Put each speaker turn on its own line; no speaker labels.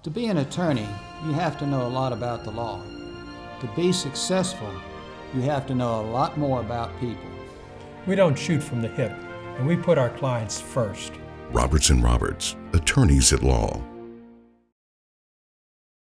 To be an attorney, you have to know a lot about the law. To be successful, you have to know a lot more about people.
We don't shoot from the hip, and we put our clients first.
Robertson Roberts, attorneys at law.